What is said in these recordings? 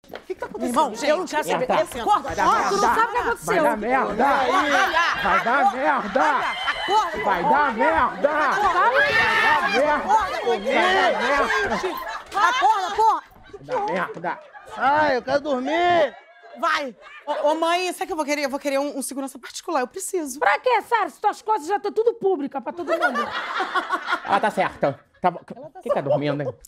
O que tá acontecendo, Irmão, gente? eu não quero saber. Acorda, Tu não sabe o que aconteceu. Vai dar merda! Vai dar merda! acorda. Vai dar merda! Vai dar merda! Acorda, porra. Vai dar merda! Ai, eu quero dormir! Vai. Ô, mãe, sabe o que eu vou querer? Eu vou querer um segurança particular, eu preciso. Pra quê, Sara? Se tuas coisas já estão tudo pública pra todo mundo. Ela tá certa. Tá bom. Quem tá dormindo, hein?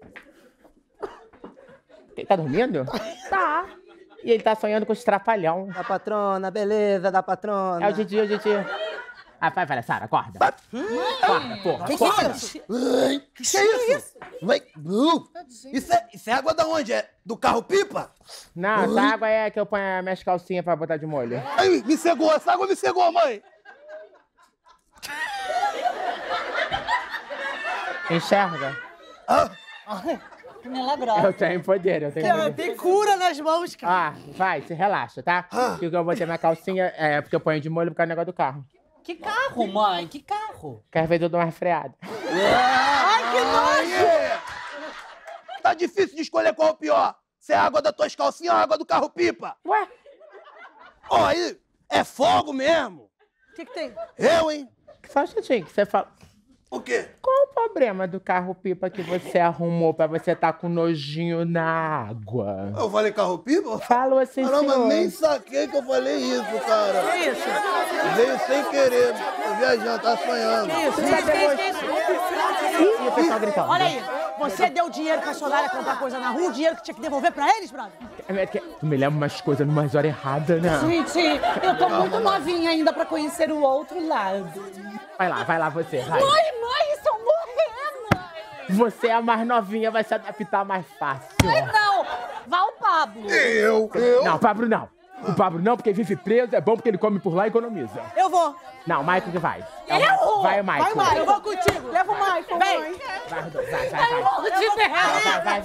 Quem tá dormindo? Tá. E ele tá sonhando com os trapalhão. Da patrona, beleza, da patrona. É o Didi, o Didi. Ah, vai, Sara, acorda. Acorda, porra. Que acorda. é isso? Que é isso? Vai. Isso é água da onde? É do carro-pipa? Não, essa água é que eu ponho as minhas calcinhas pra botar de molho. Ai, me cegou, essa água me cegou, mãe! Enxerga? Milagrosa. Eu tenho poder, eu tenho poder. Tem cura nas mãos, cara. Ah, vai, se relaxa, tá? Porque eu botei minha calcinha, porque eu ponho de molho por causa do negócio do carro. Que carro, mãe? Que carro? Que às vezes eu dou uma freada. Ai, que nojo. Tá difícil de escolher qual é o pior. Se é a água das tuas calcinhas ou a água do carro-pipa. Ué? Ó, aí, é fogo mesmo. O que tem? Eu, hein? Só um instantinho que você fala. O quê? Qual o problema do carro-pipa que você arrumou pra você tá com nojinho na água? Eu falei carro-pipa? Falou assim, Caramba, senhor. nem saquei que eu falei isso, cara. Que isso? Veio sem querer. Tô viajando, tá sonhando. Que isso? E o pessoal gritando. Olha aí, você deu dinheiro pra Soraya comprar coisa na rua, o dinheiro que tinha que devolver pra eles, brother? Tu me leva umas coisas numas horas erradas, né? Gente, eu tô muito novinha ainda pra conhecer o outro lado. Vai lá você, vai. Mãe, estão morrendo! Você é a mais novinha, vai se adaptar mais fácil. Ai, não! Vá o Pablo! Eu? Não, o Pablo não. O Pablo não, porque vive preso, é bom porque ele come por lá e economiza. Eu vou. Não, o Maicon que vai. Eu? Vai o Maicon. Vai, Maicon. Eu vou contigo. Leva o Maicon. Vem. Vai, Rodolfo, vai. Eu morro de medo! Vai.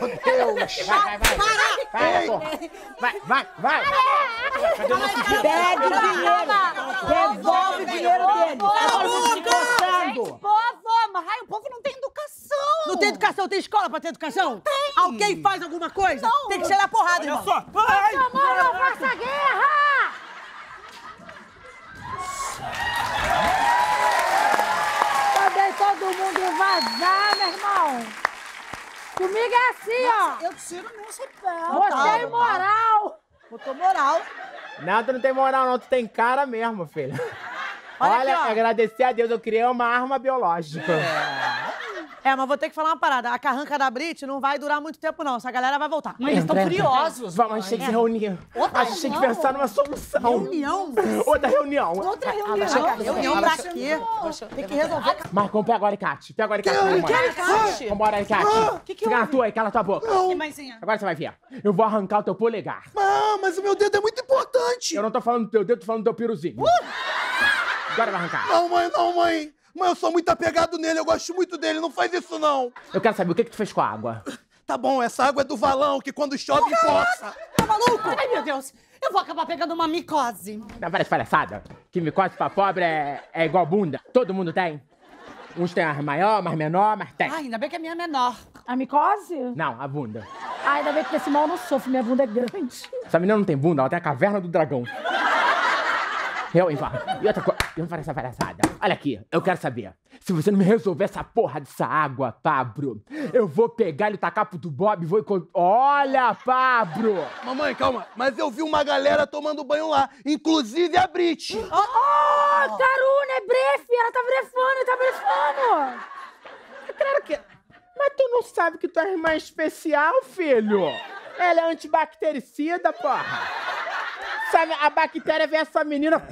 Vai, porra. Vai. Cadê o nosso dinheiro? Pede o dinheiro. Devolve o dinheiro dele. Tá todo mundo se coçando. Mas o povo não tem educação! Não tem educação? Tem escola pra ter educação? Não tem. Alguém faz alguma coisa? Não. Tem que ser na porrada, irmão. Só, vai! Mãe, não faça guerra! Mandei todo mundo vazar, meu irmão. Comigo é assim, ó. Eu tiro meu chapéu! Você é imoral. Botou moral. Não, tu não tem moral não, tu tem cara mesmo, filho. Olha Olha, aqui, ó. agradecer a Deus, eu criei uma arma biológica. É, mas vou ter que falar uma parada. A carranca da Brit não vai durar muito tempo, não. Essa galera vai voltar. Mas eles estão furiosos! Vamos, a gente tem que se reunir. A gente tem que pensar numa solução. Reunião? Outra reunião. Outra reunião! Reunião pra quê? Tem que resolver. Marcão, pega o alicate. Pega o alicate. Vambora. Vambora, alicate. Que Fica na tua aí, cala tua boca. Que mãezinha? Agora você vai ver. Eu vou arrancar o teu polegar. Ah, mas o meu dedo é muito importante. Eu não tô falando do teu dedo, tô falando do teu piruzinho. Agora vai arrancar. Não, mãe. Mãe, eu sou muito apegado nele, eu gosto muito dele, não faz isso não. Eu quero saber o que tu fez com a água. Tá bom, essa água é do valão, que quando chove poça. Tá maluco? Ai, meu Deus! Eu vou acabar pegando uma micose! Não, parece palhaçada. Que micose pra pobre é igual bunda. Todo mundo tem. Uns tem mais maior, mais menor, mas tem. Ai, ainda bem que a minha é menor. A micose? Não, a bunda. Ai, ainda bem que desse mal eu não sofro. Minha bunda é grande. Essa menina não tem bunda, ela tem a caverna do dragão. Eu, Ivan. E outra coisa, eu não faço essa palhaçada. Olha aqui, eu quero saber. Se você não me resolver essa porra dessa água, Pablo, eu vou pegar ele, tacar pro do Bob e vou... Olha, Pablo! Mamãe, calma, mas eu vi uma galera tomando banho lá, inclusive a Brit. Oh, Caruna, é blefe. Ela tá blefando. É claro que... Mas tu não sabe que tua irmã é especial, filho? Ela é antibactericida, porra. Sabe, a bactéria vê essa menina...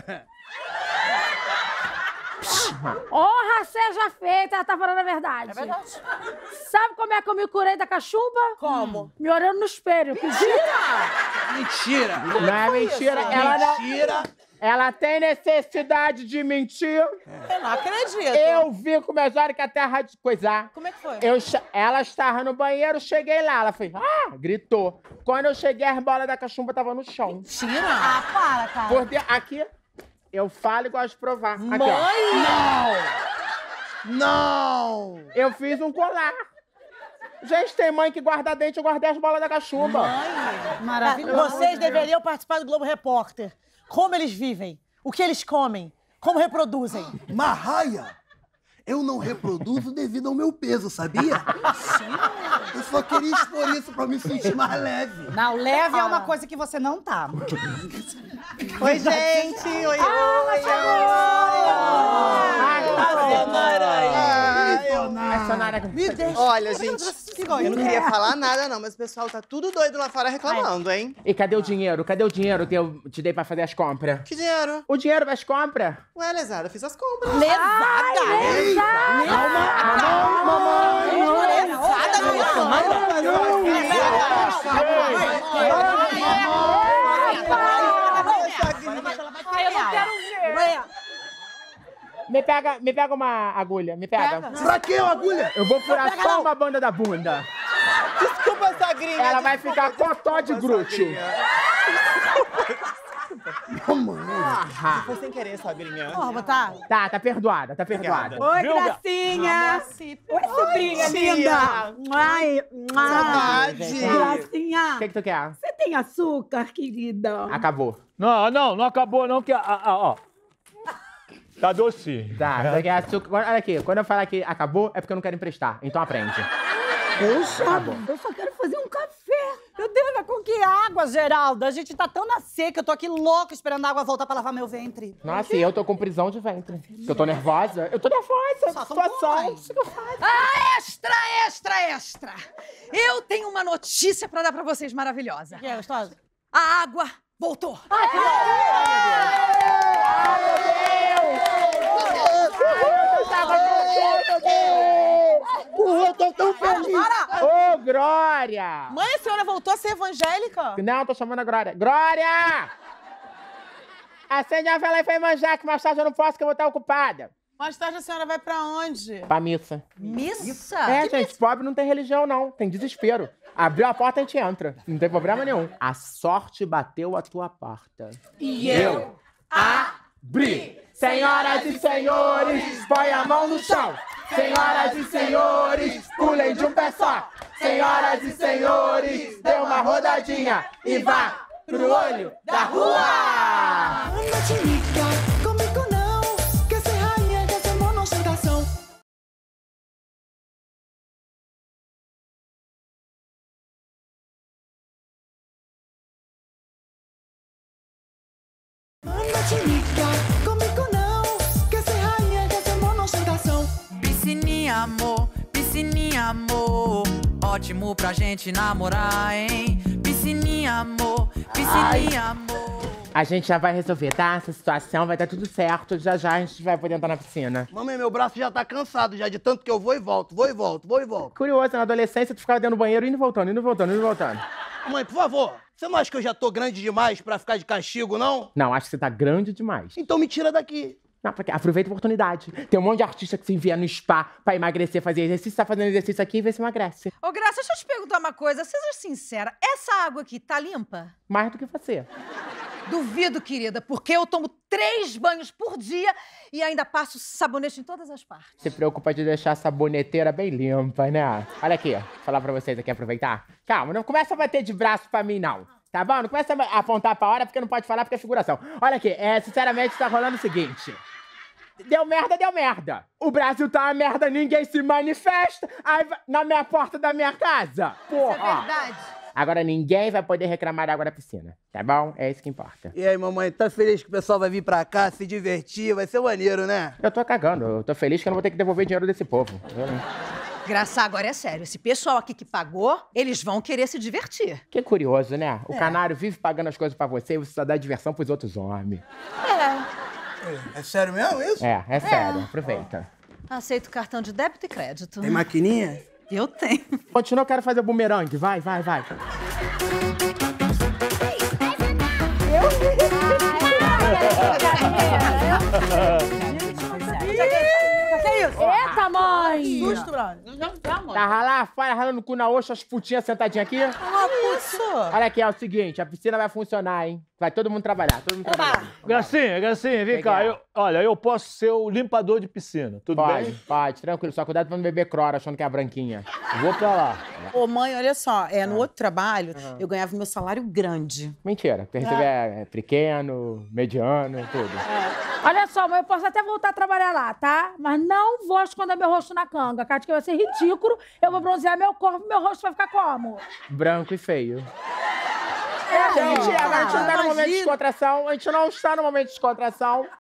Honra seja feita, ela tá falando a verdade. É verdade. Sabe como é que eu me curei da cachumba? Como? Me olhando no espelho. Mentira. Não é mentira, ela não... Mentira. Ela tem necessidade de mentir. Eu não acredito. Eu vi com meus olhos que a terra de coisar. Como é que foi? Ela estava no banheiro, cheguei lá. Ela fez, gritou. Quando eu cheguei, as bolas da cachumba estavam no chão. Tira! Ah, para, cara. Por aqui, eu falo e gosto de provar. Aqui, Mãe! ó. Não. Eu fiz um colar. Gente, tem mãe que guarda dente, eu guardei as bolas da cachumba. Maravilhoso. Vocês deveriam participar do Globo Repórter. Como eles vivem, o que eles comem, como reproduzem. Marraia, eu não reproduzo devido ao meu peso, sabia? Eu só queria expor isso pra me sentir mais leve. Não, leve é uma coisa que você não tá. Oi, gente! Oi, Me deixa. Olha, gente, eu não queria falar nada, não, mas o pessoal tá tudo doido lá fora reclamando, hein? E cadê o dinheiro? Cadê o dinheiro que eu te dei pra fazer as compras? Que dinheiro? O dinheiro das compras? Ué, lesada, eu fiz as compras. Me pega uma agulha, me pega. Pra que a agulha? Eu vou furar só uma banda da bunda. Desculpa, sogrinha. Ela vai ficar cotó de grútil. Foi sem querer, sogrinha. Porra, tá. Tá perdoada, tá perdoada. Oi, Gracinha. Oi, sobrinha linda. Ai, Saudade. Gracinha, O que tu quer? você tem açúcar, querida? Acabou. Não acabou não, que ó. Tá doce. Tá, você quer açúcar. Olha aqui, quando eu falar que acabou, é porque eu não quero emprestar. Então aprende. Poxa, eu só quero fazer um café. Meu Deus, mas com que água, Geraldo? A gente tá tão na seca, eu tô aqui louca esperando a água voltar pra lavar meu ventre. Nossa, e eu tô com prisão de ventre. Porque eu tô nervosa. Eu tô nervosa. Só Situação. Extra! Eu tenho uma notícia pra dar pra vocês maravilhosa. Que é, gostosa? A água voltou. Eu tô tão feliz. Ô, Glória! Mãe, a senhora voltou a ser evangélica? Não, tô chamando a Glória. Glória! Acende a vela e vem manjar, que mais tarde eu não posso, que eu vou estar ocupada. Mais tarde a senhora vai pra onde? Pra missa. Missa? É, gente, pobre não tem religião, não. Tem desespero. Abriu a porta, a gente entra. Não tem problema nenhum. A sorte bateu a tua porta. E eu abri! Senhoras e senhores, põe a mão no chão. Senhoras e senhores, pulem de um pé só. Senhoras e senhores, dê uma rodadinha e vá pro olho da rua! Anda te liga, comigo não. Quer ser rainha, quer ser monossentação. Anda te liga, comigo não. Quer ser rainha, quer ser monossentação. Piscininha, amor. Ótimo pra gente namorar, hein? Piscininha, amor. A gente já vai resolver, tá? Essa situação vai dar tudo certo. Já já a gente vai poder entrar na piscina. Mamãe, meu braço já tá cansado já de tanto que eu vou e volto, vou e volto, vou e volto. Curioso, na adolescência tu ficava dentro do banheiro indo e voltando, indo e voltando, indo e voltando. Mãe, por favor, você não acha que eu já tô grande demais pra ficar de castigo, não? Não, acho que você tá grande demais. Então me tira daqui. Não, porque aproveita a oportunidade. Tem um monte de artista que se envia no spa pra emagrecer, fazer exercício, tá fazendo exercício aqui e vê se emagrece. Ô, Graça, deixa eu te perguntar uma coisa. Seja sincera, essa água aqui tá limpa? Mais do que você. Duvido, querida, porque eu tomo 3 banhos por dia e ainda passo sabonete em todas as partes. Se preocupa de deixar a saboneteira bem limpa, né? Olha aqui, vou falar pra vocês aqui, aproveitar. Calma, não começa a bater de braço pra mim, não. Tá bom? Não começa a apontar pra hora, porque não pode falar, porque é figuração. Olha aqui, sinceramente, tá rolando o seguinte. Deu merda. O Brasil tá uma merda, ninguém se manifesta. Aí na minha porta da minha casa. Porra. Isso é verdade. Agora ninguém vai poder reclamar da água da piscina, tá bom? É isso que importa. E aí, mamãe, tá feliz que o pessoal vai vir pra cá, se divertir? Vai ser maneiro, né? Eu tô cagando, eu tô feliz que eu não vou ter que devolver dinheiro desse povo. Graça, agora é sério. Esse pessoal aqui que pagou, eles vão querer se divertir. Que curioso, né? O canário vive pagando as coisas pra você e você só dá diversão pros outros homens. É sério mesmo isso? É sério, aproveita. Aceito cartão de débito e crédito. Tem maquininha? Eu tenho. Continua, eu quero fazer bumerangue. Vai. Que isso? Eita, mãe! Susto, brother. Tá ralando o cu na oxa, as putinhas sentadinhas aqui? Isso! Olha aqui, é o seguinte, a piscina vai funcionar, hein? Vai todo mundo trabalhar, trabalhar. Gracinha, vem cá. Eu posso ser o limpador de piscina, tudo bem? Pode, tranquilo. Só cuidado pra não beber cloro achando que é a branquinha. Vou pra lá. Ô, mãe, olha só, no outro trabalho, eu ganhava meu salário grande. Mentira, você receber pequeno, mediano, tudo. Olha só, mãe, eu posso até voltar a trabalhar lá, tá? Mas não vou esconder meu rosto na canga. A que vai ser ridículo. Eu vou bronzear meu corpo e meu rosto vai ficar como? Branco e feio. Gente, a gente não tá no momento de descontração. A gente não está no momento de descontração.